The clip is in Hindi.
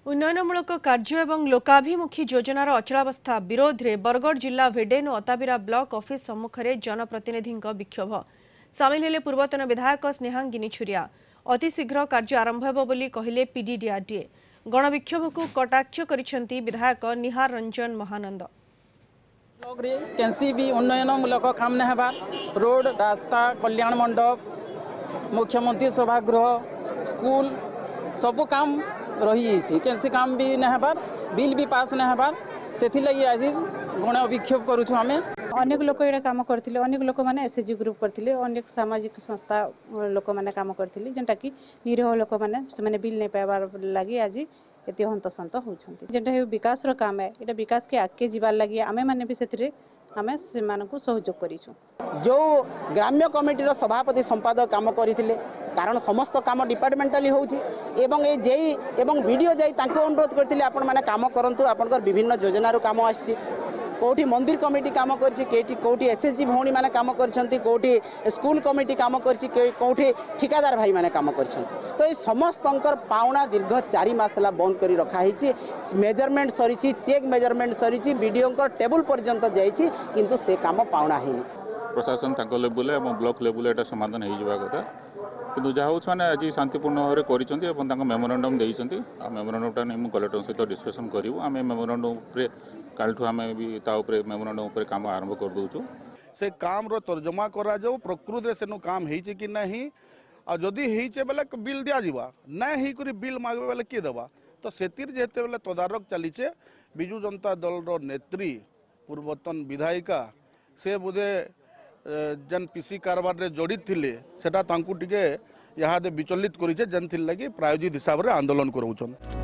उन्नयनमूलक कार्य और लोकाभिमुखी योजनार अचलावस्था विरोध में बरगढ़ जिला भेडेन और अताबिरा ब्लॉक ऑफिस सम्मुख में जनप्रतिनिधि विक्षोभ सामिल हेले पूर्वतन विधायक स्नेहांगिनी छुरिया। अतिशीघ्र कार्य आरंभ होब बोली कहले पीडीडीआरडीए। गणविक्षोभ को कटाक्ष करिसेंती विधायक निहार रंजन महानंद। ब्लॉक रे कैंसी भी उन्नयनमूलक काम नहीं हेबा, रोड रास्ता कल्याण मंडप मुख्यमंत्री सभागृह स्कूल सबू काम रही कैंसी काम भी नहीं हेबार, बिल भी पास नहीं हेबार, से लगी आज गण विक्षोभ करूँ आम। अनेक लोक ये काम करते, अनेक लोक मैंने एसएचजी ग्रुप करते, अनेक सामाजिक संस्था लोक मैंने काम करते जेनटा कि निरीह लोक मैंने बिल नहीं पाइबार लगी आज एत हंतसंत होती जेनटा विकास काम है। ये विकास के आगे जीवार लगी आमे मैंने भी से आमे से सहयोग करूँ। जो ग्राम्य कमिटीर सभापति संपादक काम करते कारण समस्त काम डिपार्टमेंटाली होउछि एवं ए जेई एवं वीडियो जाई तांको अनुरोध करथिले आपण माने काम करंतु आपनकर विभिन्न योजना रो काम आछि। कोठी मंदिर कमिटी काम करछि, केटी कोठी एसएसजी भौणी माने काम करछंती, कोठी स्कूल कमिटी काम करछि, कोठी ठिकादार भाई माने काम करछंती। तो ए समस्तंकर पावना दीर्घ 4 मासला बंद करी रखा हिछि। मेजरमेंट सरिछि, चेक मेजरमेंट सरिछि, वीडियोंकर टेबल पर्यंत जाइछि किंतु से काम पावना हिनि। प्रशासन तांको लेवल और ब्लॉक लेवल एटा समाधान हो जावा कथा किंतु जहाँ हूँ मैंने आज शांतिपूर्ण भाव कर मेमोरांडम देती मेमोरांडमटा नहीं कलेक्टर सहित डिस्कसन करूँ। आम मेमोरांडम काल आम भी मेमोरांडम काम आरंभ कर दूँ। से काम रो तर्जमा करा जाऊ प्रकृति से काम होइचे कि नहीं आ जदि होइचे बेले बिल दिया जीवा नहीं ही करी बिल मांगे बेले किए देवा। तो सेतिर जेते बेले तदारक चलीचे बिजु जनता दल रो नेत्री पूर्वतन विधायिका से बोधे जन पीसी कारबार रे जड़ित थिले सेटा तांकु टिके यहाँ विचलित करिचे जेन थिल लगी प्रायोजित हिसाब रे आंदोलन करूछन।